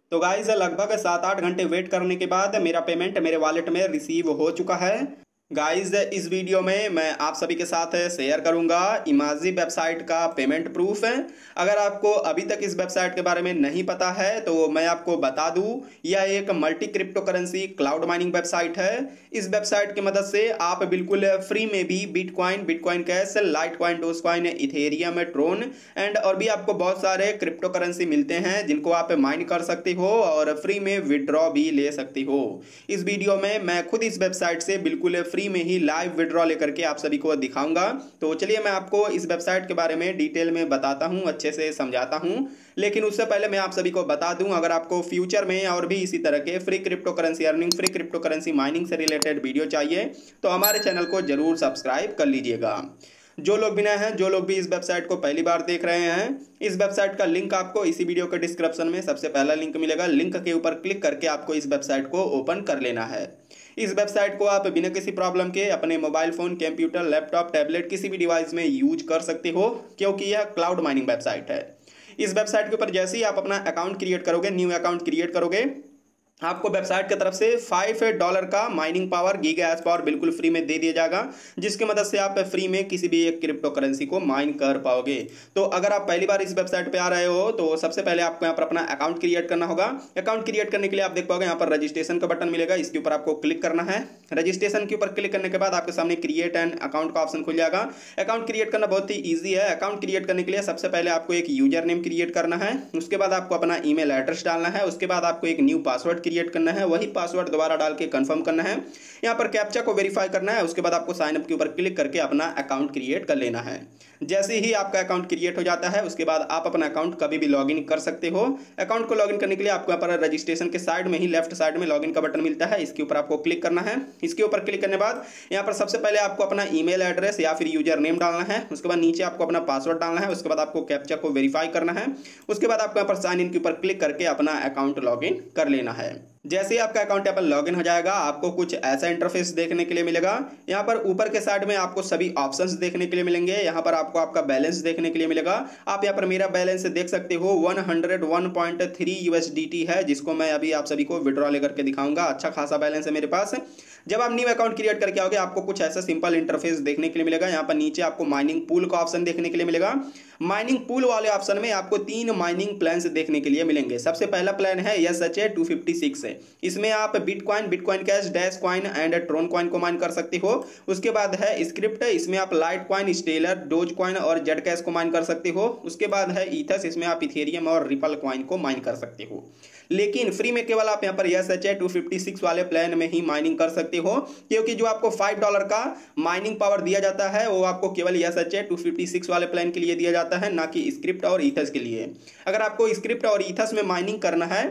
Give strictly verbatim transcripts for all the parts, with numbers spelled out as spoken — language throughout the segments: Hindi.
तो गाइस लगभग सात आठ घंटे वेट करने के बाद मेरा पेमेंट मेरे वॉलेट में रिसीव हो चुका है। गाइस इस वीडियो में मैं आप सभी के साथ शेयर करूंगा इमाजी वेबसाइट का पेमेंट प्रूफ है। अगर आपको अभी तक इस वेबसाइट के बारे में नहीं पता है तो मैं आपको बता दूं, यह एक multi crypto currency cloud mining website है। इस वेबसाइट की मदद से आप बिल्कुल फ्री में भी bitcoin, bitcoin cash, litecoin, dogecoin, Ethereum, Tron and और भी आपको बहुत सारे क्रिप्टो करेंसी मिलते हैं जिनको आप माइन कर सकते हो और फ्री में विड्रॉ भी ले सकते हो। इस वीडियो में मैं खुद इस वेबसाइट से बिल्कुल फ्री में ही लाइव विड्रॉ लेकर के आप सभी को दिखाऊंगा। तो चलिए मैं आपको इस वेबसाइट के बारे में डिटेल में बताता हूं, अच्छे से समझाता हूं। लेकिन उससे पहले मैं आप सभी को बता दूं, अगर आपको फ्यूचर में और भी इसी तरह के free crypto currency earning, free crypto currency mining से रिलेटेड वीडियो चाहिए तो हमारे चैनल को जरूर सब्सक्राइब कर लीजिएगा। जो लोग भी नए हैं, जो लोग भी इस वेबसाइट को पहली बार देख रहे हैं, इस वेबसाइट का लिंक आपको इसी वीडियो के डिस्क्रिप्शन में सबसे पहला लिंक मिलेगा। लिंक के ऊपर क्लिक करके आपको इस वेबसाइट को ओपन कर लेना है। इस वेबसाइट को आप बिना किसी प्रॉब्लम के अपने mobile phone, computer, laptop, tablet किसी भी डिवाइस में यूज कर सकते हो क्योंकि यह क्लाउड माइनिंग वेबसाइट है। इस वेबसाइट के ऊपर जैसे ही आप अपना अकाउंट क्रिएट करोगे, न्यू अकाउंट क्रिएट करोगे, आपको वेबसाइट की तरफ से फाइव डॉलर का mining power, giga H power बिल्कुल फ्री में दे दिया जाएगा, जिसकी मदद से आप फ्री में किसी भी एक क्रिप्टो करेंसी को माइन कर पाओगे। तो अगर आप पहली बार इस वेबसाइट पे आ रहे हो तो सबसे पहले आपको यहाँ पर अपना अकाउंट क्रिएट करना होगा। अकाउंट क्रिएट करने के लिए आप देख पाओगे यहाँ पर रजिस्ट्रेशन का बटन मिलेगा, इसके ऊपर आपको क्लिक करना है। रजिस्ट्रेशन के ऊपर क्लिक करने के बाद आपके सामने क्रिएट एन अकाउंट का ऑप्शन खुल जाएगा। अकाउंट क्रिएट करना बहुत ही ईजी है। अकाउंट क्रिएट करने के लिए सबसे पहले आपको एक यूजर नेम क्रिएट करना है, उसके बाद आपको अपना ईमेल एड्रेस डालना है, उसके बाद आपको एक न्यू पासवर्ड क्रिएट करना है, वही पासवर्ड दोबारा डाल के कंफर्म करना है। यहां पर कैप्चा को वेरीफाई करना है, उसके बाद आपको साइन अप के ऊपर क्लिक करके अपना अकाउंट क्रिएट कर लेना है। जैसे ही आपका अकाउंट क्रिएट हो जाता है उसके बाद आप अपना अकाउंट कभी भी लॉगिन कर सकते हो। अकाउंट को लॉगिन करने के लिए आपको यहाँ पर रजिस्ट्रेशन के साइड में ही लेफ्ट साइड में लॉगिन का बटन मिलता है, इसके ऊपर आपको क्लिक करना है। इसके ऊपर क्लिक करने के बाद यहाँ पर सबसे पहले आपको अपना ईमेल एड्रेस या फिर यूजर नेम डालना है, उसके बाद नीचे आपको अपना पासवर्ड डालना है, उसके बाद आपको कैप्चा को वेरीफाई करना है, उसके बाद आपको यहाँ पर साइन इन के ऊपर क्लिक करके अपना अकाउंट लॉगिन कर लेना है। जैसे ही आपका अकाउंट यहाँ पर लॉगिन हो जाएगा आपको कुछ ऐसा इंटरफेस देखने के लिए मिलेगा। यहाँ पर ऊपर के साइड में आपको सभी ऑप्शंस देखने के लिए मिलेंगे। यहाँ पर आपको आपका बैलेंस देखने के लिए मिलेगा। आप यहाँ पर मेरा बैलेंस देख सकते हो एक सौ एक पॉइंट थ्री यूएसडीटी है, जिसको मैं अभी आप सभी को विड्रॉ लेकर के दिखाऊंगा। अच्छा खासा बैलेंस है मेरे पास। जब आप न्यू अकाउंट क्रिएट करके आओगे आपको कुछ ऐसा सिंपल इंटरफेस देखने के लिए मिलेगा। यहाँ पर नीचे आपको माइनिंग पूल का ऑप्शन देखने के लिए मिलेगा। माइनिंग पूल वाले ऑप्शन में आपको तीन माइनिंग प्लान्स देखने के लिए मिलेंगे। सबसे पहला प्लान है S H A two fifty six है। इसमें आप bitcoin, bitcoin cash, dash coin and Tron coin को माइन कर सकते हो। उसके बाद है स्क्रिप्ट, इसमें आप litecoin, stellar, dogecoin और जेड कैश को माइन कर सकते हो। उसके बाद है ईथस, इसमें आप इथेरियम और रिपल कॉइन को माइन कर सकते हो। लेकिन फ्री में केवल आप यहाँ पर S H A two fifty six वाले प्लान में ही माइनिंग कर सकते हो, क्योंकि जो आपको फाइव डॉलर का माइनिंग पावर दिया जाता है वो आपको केवल S H A two fifty six वाले प्लान के लिए दिया जाता है, ना कि स्क्रिप्ट और ईथस के लिए। अगर आपको स्क्रिप्ट और ईथस में माइनिंग करना है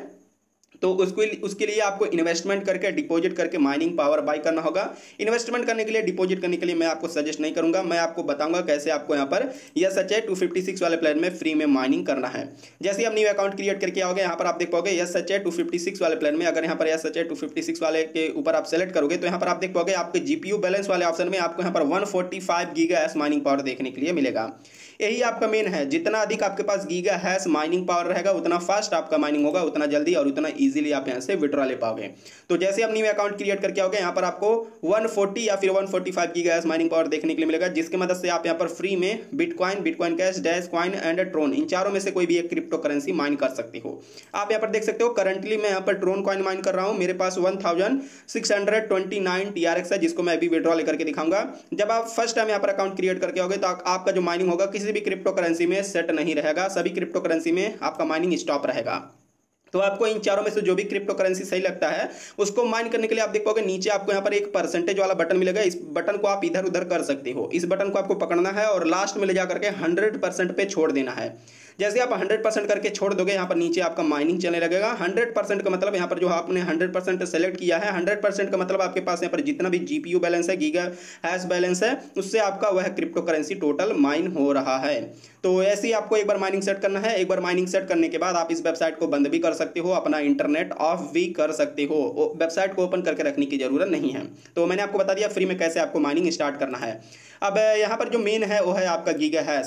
तो उसको उसके लिए आपको इन्वेस्टमेंट करके, डिपॉजिट करके माइनिंग पावर बाय करना होगा। इन्वेस्टमेंट करने के लिए, डिपॉजिट करने के लिए मैं आपको सजेस्ट नहीं करूंगा। मैं आपको बताऊंगा कैसे आपको यहाँ पर S H A two fifty six वाले प्लान में फ्री में माइनिंग करना है। जैसे ही आप न्यू अकाउंट क्रिएट करके आओगे यहाँ पर आप देख पाओगे S H A two fifty six वाले प्लान में। अगर यहाँ पर S H A two fifty six वाले के ऊपर आप सेलेक्ट करोगे तो यहाँ पर आप देख पाओगे आपके जीपीयू बैलेंस वाले ऑप्शन में आपको यहाँ पर one forty five giga S mining power देखने के लिए मिलेगा। यही आपका मेन है। जितना अधिक आपके पास गीगा हैश माइनिंग पावर रहेगा उतना फास्ट आपका माइनिंग होगा, उतना जल्दी और उतना इजीली आप यहाँ से विड्रॉ ले पाओगे। तो जैसे आप न्यू अकाउंट क्रिएट करके आओगे यहाँ पर आपको वन फोर्टी या फिर one forty five giga hash mining power देखने के लिए मिलेगा, जिसकी मदद से आप यहाँ पर फ्री में bitcoin, bitcoin cash, dash coin and Tron, इन चारों में से कोई भी एक क्रिप्टो करेंसी माइन कर सकते हो। आप यहाँ पर देख सकते हो करंटली मैं यहाँ पर ट्रोन कॉइन माइन कर रहा हूँ। मेरे पास one thousand six hundred twenty nine T R X है, जिसको मैं अभी विड्रॉ लेकर के दिखाऊंगा। जब आप फर्स्ट टाइम यहाँ पर अकाउंट क्रिएट करके आओगे तो आपका जो माइनिंग होगा किसी भी क्रिप्टो करेंसी में सेट नहीं रहेगा। सभी क्रिप्टो करेंसी में आपका माइनिंग स्टॉप रहेगा। तो आपको इन चारों में से जो भी क्रिप्टो करेंसी सही लगता है उसको माइन करने के लिए आप देख पाओगे नीचे आपको यहाँ पर एक परसेंटेज वाला बटन मिलेगा। इस बटन को आप इधर उधर कर सकते हो। इस बटन को आपको पकड़ना है और लास्ट में ले जा करके हंड्रेड परसेंट पे छोड़ देना है। जैसे आप हंड्रेड परसेंट करके छोड़ दोगे यहाँ पर नीचे आपका माइनिंग चलने लगेगा। हंड्रेड परसेंट का मतलब यहाँ पर जो आपने हंड्रेड परसेंट सेलेक्ट किया है, हंड्रेड परसेंट का मतलब आपके पास यहाँ पर जितना भी जीपीयू बैलेंस है, गीगा हैश बैलेंस है, उससे आपका वह क्रिप्टो करेंसी टोटल माइन हो रहा है। तो ऐसे ही आपको एक बार माइनिंग सेट करना है। एक बार माइनिंग सेट करने के बाद आप इस वेबसाइट को बंद भी कर सकते हो, अपना इंटरनेट ऑफ भी कर सकते हो। वेबसाइट को ओपन करके रखने की जरूरत नहीं है। तो मैंने आपको बता दिया फ्री में कैसे आपको माइनिंग स्टार्ट करना है। अब यहाँ पर जो मेन है वो है आपका गीगा हैश है।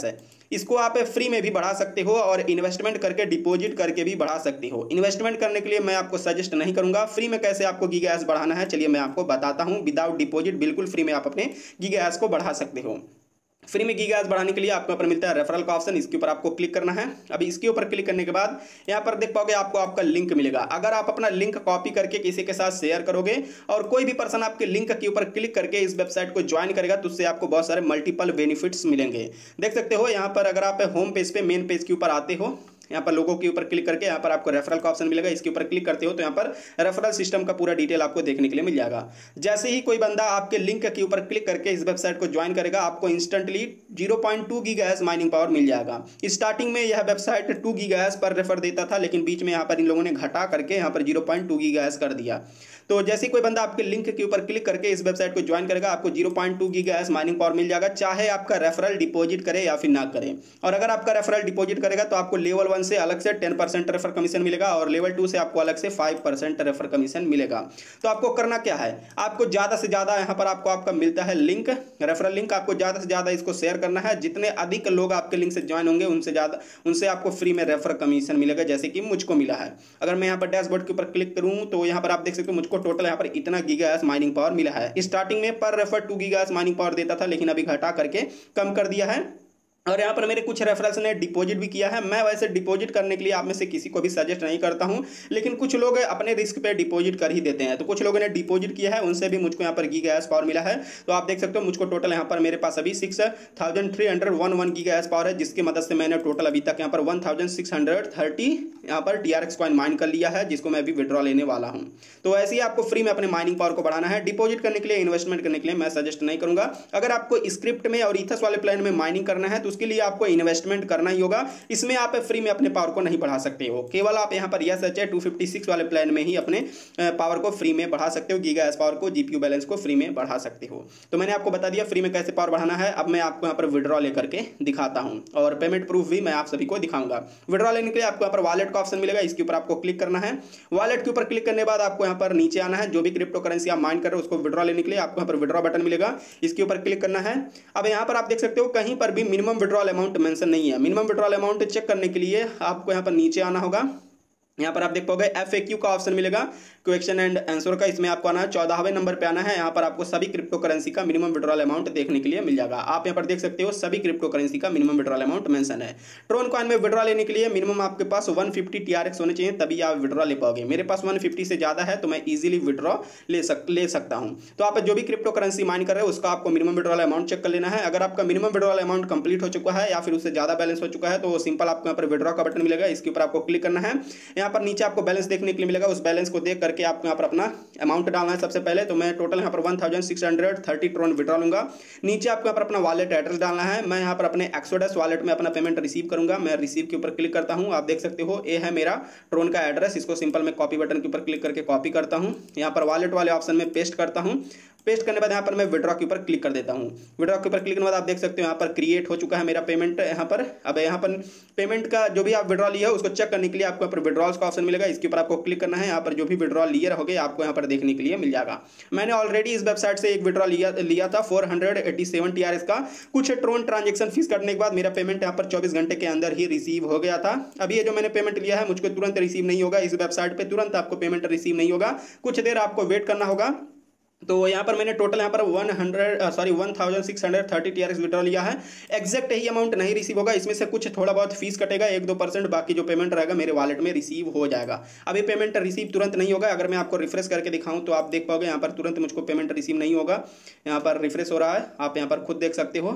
इसको आप फ्री में भी बढ़ा सकते हो और इन्वेस्टमेंट करके डिपॉजिट करके भी बढ़ा सकते हो। इन्वेस्टमेंट करने के लिए मैं आपको सजेस्ट नहीं करूंगा। फ्री में कैसे आपको गीगाहैश बढ़ाना है चलिए मैं आपको बताता हूं। विदाउट डिपॉजिट बिल्कुल फ्री में आप अपने गीगाहैश को बढ़ा सकते हो। फ्री में गीगाहैश बढ़ाने के लिए आपको ऊपर मिलता है रेफरल का ऑप्शन, इसके ऊपर आपको क्लिक करना है। अभी इसके ऊपर क्लिक करने के बाद यहाँ पर देख पाओगे आपको आपका लिंक मिलेगा। अगर आप अपना लिंक कॉपी करके किसी के साथ शेयर करोगे और कोई भी पर्सन आपके लिंक के ऊपर क्लिक करके इस वेबसाइट को ज्वाइन करेगा तो उससे आपको बहुत सारे मल्टीपल बेनिफिट्स मिलेंगे। देख सकते हो यहाँ पर अगर आप होम पेज पे मेन पेज के ऊपर आते हो, यहाँ पर लोगों के ऊपर क्लिक करके यहाँ पर आपको रेफरल का ऑप्शन मिलेगा, इसके ऊपर क्लिक करते हो तो यहाँ पर रेफरल सिस्टम का पूरा डिटेल आपको देखने के लिए मिल जाएगा। जैसे ही कोई बंदा आपके लिंक के ऊपर क्लिक करके इस वेबसाइट को ज्वाइन करेगा आपको instantly zero point two gigahash mining power मिल जाएगा। स्टार्टिंग में यह वेबसाइट टू गीगाहैश पर रेफर देता था, लेकिन बीच में यहाँ पर इन लोगों ने घटा करके यहाँ पर ज़ीरो पॉइंट टू गीगाहैश कर दिया। तो जैसे कोई बंदा आपके लिंक के ऊपर क्लिक करके इस वेबसाइट को ज्वाइन करेगा आपको zero point two gigahash mining power मिल जाएगा, चाहे आपका रेफरल डिपॉजिट करे या फिर ना करे। और अगर आपका रेफरल डिपॉजिट करेगा तो आपको लेवल वन से अलग से टेन परसेंट रेफर कमीशन मिलेगा और लेवल टू से आपको अलग से फाइव परसेंट रेफर कमीशन मिलेगा। तो आपको करना क्या है, आपको ज्यादा से ज्यादा यहाँ पर आपको आपका मिलता है लिंक, रेफरल लिंक, आपको ज्यादा से ज्यादा इसको शेयर करना है। जितने अधिक लोग आपके लिंक से ज्वाइन होंगे उनसे ज्यादा उनसे आपको फ्री में रेफर कमीशन मिलेगा, जैसे कि मुझको मिला है। अगर मैं यहाँ पर डैशबोर्ड के ऊपर क्लिक करूँ तो यहाँ पर आप देख सकते हो मुझको टोटल यहाँ पर इतना गीगाहैश माइनिंग पावर मिला है। स्टार्टिंग में पर refer two gigahash mining power देता था, लेकिन अभी घटा करके कम कर दिया है। और यहाँ पर मेरे कुछ रेफरल्स ने डिपॉजिट भी किया है। मैं वैसे डिपॉजिट करने के लिए आप में से किसी को भी सजेस्ट नहीं करता हूँ, लेकिन कुछ लोग अपने रिस्क पे डिपॉजिट कर ही देते हैं। तो कुछ लोगों ने डिपॉजिट किया है, उनसे भी मुझको यहाँ पर गीगाहैश पावर मिला है। तो आप देख सकते हो मुझको टोटल यहाँ पर मेरे पास अभी six thousand three hundred one one gigahash power है, जिसकी मदद से मैंने टोटल अभी तक यहाँ पर one thousand six hundred thirty यहाँ पर T R X coin mine कर लिया है, जिसको मैं अभी विड्रॉ लेने वाला हूँ। तो ऐसे ही आपको फ्री में अपने माइनिंग पावर को बढ़ाना है। डिपॉजिट करने के लिए, इन्वेस्टमेंट करने के लिए मैं सजेस्ट नहीं करूंगा। अगर आपको स्क्रिप्ट में और ईथस वाले प्लान में माइनिंग करना है तो उसके लिए आपको इन्वेस्टमेंट करना ही होगा। इसमें आप फ्री में अपने पावर को नहीं बढ़ा सकते हो। केवल आप यहाँ पर S H two fifty six वाले प्लान में ही अपने पावर को फ्री में बढ़ा सकते हो, गीगाहैश पावर को, जीपीयू बैलेंस को फ्री में बढ़ा सकते हो। तो मैंने आपको बता दिया फ्री में कैसे पावर बढ़ाना है। अब मैं आपको यहाँ पर विड्रॉ लेकर के दिखाता हूँ और पेमेंट प्रूफ भी मैं आप सभी को दिखाऊंगा। विड्रॉ लेने के लिए आपको यहाँ पर वॉलेट का ऑप्शन मिलेगा, इसके ऊपर आपको क्लिक करना है। वॉलेट के ऊपर क्लिक करने के बाद आपको यहाँ पर नीचे आना है। जो भी क्रिप्टो करेंसी आप माइन कर रहे हो उसको विड्रॉ लेने के लिए आपको यहाँ पर विड्रॉ बटन मिलेगा, इसके ऊपर क्लिक करना है। अब यहाँ पर आप देख सकते हो कहीं पर भी मिनिमम विड्रॉल अमाउंट मेंशन नहीं है। मिनिमम विड्रॉल अमाउंट चेक करने के लिए आपको यहाँ पर नीचे आना होगा। यहाँ पर आप देख पाओगे एफ ए क्यू का ऑप्शन मिलेगा, क्वेश्चन एंड आंसर का, इसमें आपको आना है। चौदहवें नंबर पे आना है। यहाँ पर आपको सभी क्रिप्टो करेंसी का मिनिमम विड्रॉल अमाउंट देखने के लिए मिल जाएगा। आप यहाँ पर देख सकते हो सभी क्रिप्टो करेंसी का मिनिमम विड्रॉल अमाउंट मेंशन है। ट्रोन कॉइन में विड्रॉ लेने के लिए मिनिमम आपके पास वन फिफ्टी टीआरएक्स होने चाहिए, तभी आप विड्रॉ ले पाओगे। मेरे पास वन फिफ्टी से ज्यादा है तो मैं इजीली विड्रॉ ले सक ले सकता हूँ। तो आप जो भी क्रिप्टो करेंसी माइन कर रहे हो उसका आपको मिनिमम विड्रॉल अमाउंट चेक कर लेना है। अगर आपका मिनिमम विड्रॉल अमाउंट कंप्लीट हो चुका है या फिर उससे ज्यादा बैलेंस हो चुका है तो सिंपल आपको यहाँ पर विड्रॉ का बटन मिलेगा, इसके ऊपर आपको क्लिक करना है। यहाँ पर नीचे आपको बैलेंस देखने के लिए मिलेगा, उस बैलेंस को देख करके आपको यहाँ पर अपना अमाउंट डालना है। सबसे पहले तो मैं टोटल यहाँ पर one thousand six hundred thirty Tron withdraw लूंगा। नीचे आपको यहाँ पर अपना वॉलेट एड्रेस डालना है। मैं यहाँ पर अपने एक्सोडस वॉलेट में अपना पेमेंट रिसीव करूंगा। मैं रिसीव के ऊपर क्लिक करता हूँ। आप देख सकते हो ये है मेरा ट्रोन का एड्रेस। इसको सिंपल मैं कॉपी बटन के ऊपर क्लिक करके कॉपी करता हूँ, यहाँ पर वॉलेट वाले ऑप्शन में पेस्ट करता हूँ। पेस्ट करने के बाद यहाँ पर मैं विड्रॉ के ऊपर क्लिक कर देता हूँ। विड्रॉ के ऊपर क्लिक करने के बाद आप देख सकते हो यहाँ पर क्रिएट हो चुका है मेरा पेमेंट यहाँ पर। अब यहाँ पर पेमेंट का जो भी आप विड्रॉ लिया है उसको चेक करने के लिए आपको यहाँ पर विड्रॉल्स का ऑप्शन मिलेगा, इसके ऊपर आपको क्लिक करना है। यहाँ पर जो भी विड्रॉ लिए रहोगे आपको यहाँ पर देखने के लिए मिल जाएगा। मैंने ऑलरेडी इस वेबसाइट से एक विड्रॉ लिया लिया था four hundred eighty seven TRS का। कुछ ट्रोन ट्रांजेक्शन फीस करने के बाद मेरा पेमेंट यहाँ पर चौबीस घंटे के अंदर ही रिसीव हो गया था। अभी ये जो मैंने पेमेंट लिया है मुझको तुरंत रिसीव नहीं होगा, इस वेबसाइट पर तुरंत आपको पेमेंट रिसीव नहीं होगा, कुछ देर आपको वेट करना होगा। तो यहाँ पर मैंने टोटल यहाँ पर one hundred sorry one thousand six hundred thirty TRX withdraw लिया है। एग्जैक्ट यही अमाउंट नहीं रिसीव होगा, इसमें से कुछ थोड़ा बहुत फीस कटेगा, एक दो परसेंट, बाकी जो पेमेंट रहेगा मेरे वॉलेट में रिसीव हो जाएगा। अभी पेमेंट रिसीव तुरंत नहीं होगा। अगर मैं आपको रिफ्रेश करके दिखाऊं तो आप देख पाओगे यहाँ पर तुरंत मुझको पेमेंट रिसीव नहीं होगा। यहाँ पर रिफ्रेश हो रहा है, आप यहाँ पर खुद देख सकते हो,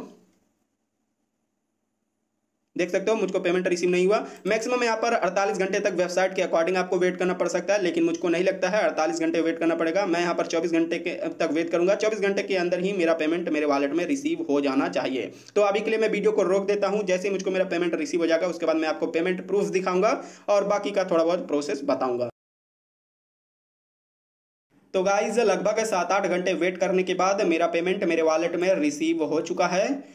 देख सकते हो मुझको पेमेंट रिसीव नहीं हुआ। मैक्सिमम यहाँ पर अड़तालीस घंटे तक वेबसाइट के अकॉर्डिंग आपको वेट करना पड़ सकता है, लेकिन मुझको नहीं लगता है अड़तालीस घंटे वेट करना पड़ेगा। मैं यहाँ पर चौबीस घंटे के तक वेट करूंगा। चौबीस घंटे के अंदर ही मेरा पेमेंट मेरे वॉलेट में रिसीव हो जाना चाहिए। तो अभी के लिए मैं वीडियो को रोक देता हूँ। जैसे ही मुझको मेरा पेमेंट रिसीव हो जाएगा उसके बाद मैं आपको पेमेंट प्रूफ दिखाऊंगा और बाकी का थोड़ा बहुत प्रोसेस बताऊंगा। तो गाइज लगभग सात आठ घंटे वेट करने के बाद मेरा पेमेंट मेरे वॉलेट में रिसीव हो चुका है।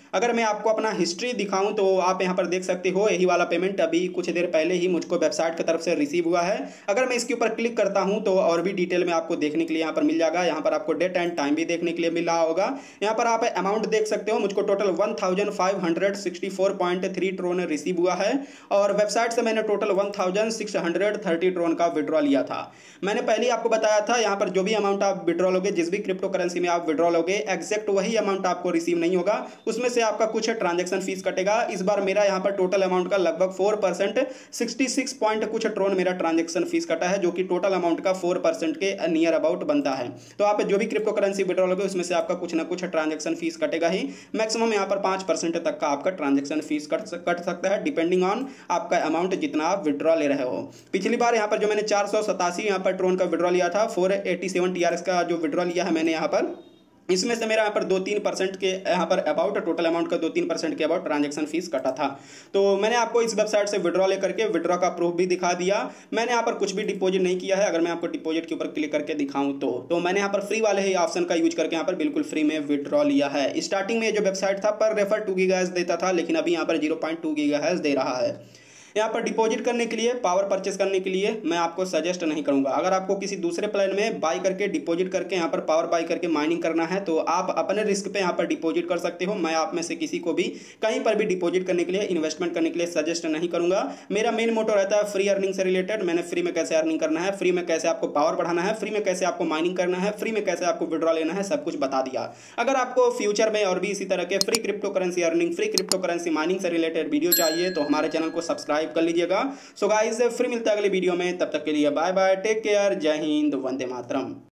अगर मैं आपको अपना हिस्ट्री दिखाऊं तो आप यहाँ पर देख सकते हो, यही वाला पेमेंट अभी कुछ देर पहले ही मुझको वेबसाइट की तरफ से रिसीव हुआ है। अगर मैं इसके ऊपर क्लिक करता हूं तो और भी डिटेल में आपको देखने के लिए यहाँ पर मिल जाएगा। यहाँ पर आपको डेट एंड टाइम भी देखने के लिए मिल रहा होगा। यहाँ पर आप अमाउंट देख सकते हो, मुझको total one thousand five hundred sixty four point three Tron receive हुआ है और वेबसाइट से मैंने total one thousand six hundred thirty Tron का विड्रॉ लिया था। मैंने पहले ही आपको बताया था, यहाँ पर जो भी अमाउंट आप विड्रॉ लोगे, जिस भी क्रिप्टो करेंसी में आप विड्रॉ लोगे, एग्जैक्ट वही अमाउंट आपको रिसीव नहीं होगा, उसमें से आपका कुछ ट्रांजेक्शन फीस कटेगा। इस बार मेरा यहाँ पर टोटल अमाउंट का लगभग four percent sixty six point कुछ ट्रोन मेरा ट्रांजेक्शन फीस कटा है, जो कि टोटल अमाउंट का फोर परसेंट के नियर अबाउट बनता है। तो आप जो भी क्रिप्टो करेंसी विड्रॉ लोगे उसमें से आपका कुछ ना कुछ ट्रांजेक्शन फीस कटेगा ही। मैक्सिमम यहाँ पर पाँच परसेंट तक का आपका ट्रांजेक्शन फीस कट कट सकता है, डिपेंडिंग ऑन आपका अमाउंट जितना आप विड्रॉ ले रहे हो। पिछली बार यहाँ पर जो मैंने चार सौ सतासी यहाँ पर ट्रोन का विड्रॉ लिया था, four eighty seven T R S का जो विड्रॉ लिया है मैंने यहाँ पर, इसमें से मेरा यहाँ पर दो तीन परसेंट के यहाँ पर अबाउट टोटल अमाउंट का दो तीन परसेंट के अबाउट ट्रांजैक्शन फीस कटा था। तो मैंने आपको इस वेबसाइट से विड्रॉ लेकर के विड्रॉ का प्रूफ भी दिखा दिया। मैंने यहाँ पर कुछ भी डिपॉजिट नहीं किया है। अगर मैं आपको डिपॉजिट के ऊपर क्लिक करके दिखाऊं तो तो मैंने यहाँ पर फ्री वाले ही ऑप्शन का यूज करके यहाँ पर बिल्कुल फ्री में विड्रॉ लिया है। स्टार्टिंग में जो वेबसाइट था पर रेफर टू गीगाहर्ट्ज देता था, लेकिन अभी यहाँ पर जीरो पॉइंट टू गीगाहर्ट्ज दे रहा है। यहाँ पर डिपॉजिट करने के लिए, पावर परचेस करने के लिए मैं आपको सजेस्ट नहीं करूंगा। अगर आपको किसी दूसरे प्लान में बाई करके डिपॉजिट करके यहाँ पर पावर बाई करके माइनिंग करना है तो आप अपने रिस्क पे यहाँ पर डिपॉजिट कर सकते हो। मैं आप में से किसी को भी कहीं पर भी डिपॉजिट करने के लिए, इन्वेस्टमेंट करने के लिए सजेस्ट नहीं करूंगा। मेरा मेन मोटो रहता है फ्री अर्निंग से रिलेटेड। मैंने फ्री में कैसे अर्निंग करना है, फ्री में कैसे आपको पावर बढ़ाना है, फ्री में कैसे आपको माइनिंग करना है, फ्री में कैसे आपको विड्रॉ लेना है, सब कुछ बता दिया। अगर आपको फ्यूचर में और भी इसी तरह के free crypto currency earning, free crypto currency mining से रिलेटेड वीडियो चाहिए तो हमारे चैनल को सब्सक्राइब कर लीजिएगा। सो गाइस, फिर मिलते हैं अगले वीडियो में, तब तक के लिए बाय बाय, टेक केयर, जय हिंद, वंदे मातरम।